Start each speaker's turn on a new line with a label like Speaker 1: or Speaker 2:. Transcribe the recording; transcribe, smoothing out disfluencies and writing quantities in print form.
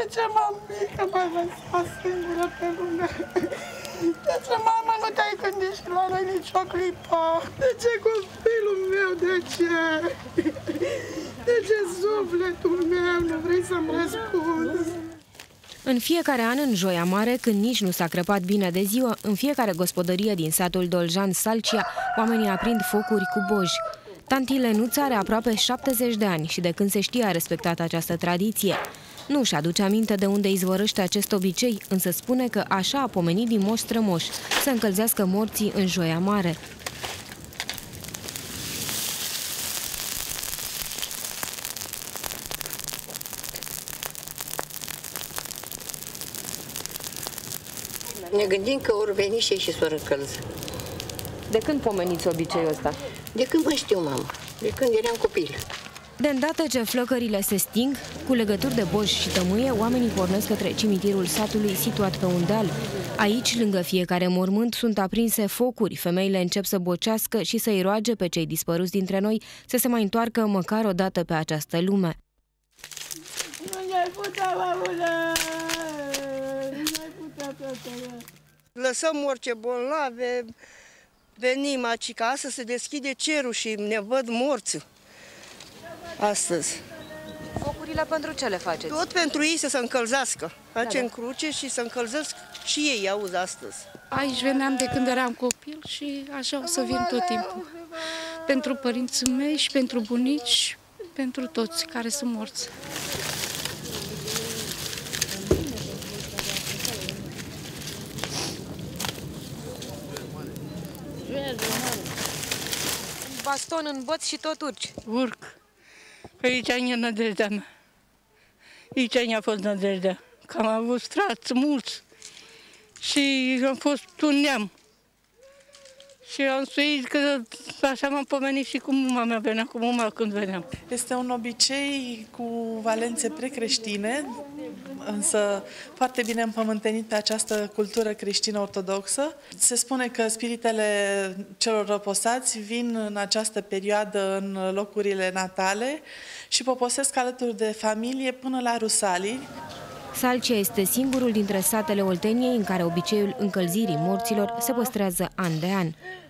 Speaker 1: De ce mamică m-ai lăsat singură pe lume? De ce, mama, nu te-ai gândit și la noi nicio clipă? De ce copilul meu? De ce? De ce sufletul meu nu vrei să-mi răspunzi?
Speaker 2: În fiecare an, în Joia Mare, când nici nu s-a crăpat bine de ziua, în fiecare gospodărie din satul Doljan Salcia, oamenii aprind focuri cu boji. Tanti Lenuța are aproape 70 de ani și de când se știe a respectat această tradiție. Nu își aduce aminte de unde izvorăște acest obicei, însă spune că așa a pomenit din moș strămoș, să încălzească morții în Joia Mare.
Speaker 3: Ne gândim că ori veni și s-o răcălză.
Speaker 2: De când pomeniți obiceiul ăsta?
Speaker 3: De când mă știu, mamă. De când eram copil.
Speaker 2: De îndată ce flăcările se sting, cu legături de boși și tămâie, oamenii pornesc către cimitirul satului situat pe un deal. Aici, lângă fiecare mormânt, sunt aprinse focuri. Femeile încep să bocească și să-i roage pe cei dispăruți dintre noi să se mai întoarcă măcar o dată pe această lume.
Speaker 4: Lăsăm orice bolnave, venim aici, ca astăzi se deschide cerul și ne văd morți astăzi.
Speaker 2: Focurile pentru ce le faceți?
Speaker 4: Tot pentru ei să se încălzească. Facem cruce și să încălzesc și ei, auzi, astăzi.
Speaker 5: Aici veneam de când eram copil și așa o să vin tot timpul. Pentru părinții mei și pentru bunici, pentru toți care sunt morți.
Speaker 2: Baston în băț și tot urci.
Speaker 5: Urc. Aici e nădejdea mea. Aici a fost nădejdea. Că am avut frați mulți și am fost un neam. Și am suit că așa m-am pomenit și cu mama mea, venea cu mama când veneam.
Speaker 6: Este un obicei cu valențe precreștine, însă foarte bine împământenit pe această cultură creștină ortodoxă. Se spune că spiritele celor răposați vin în această perioadă în locurile natale și poposesc alături de familie până la Rusalii.
Speaker 2: Salcia este singurul dintre satele Olteniei în care obiceiul încălzirii morților se păstrează an de an.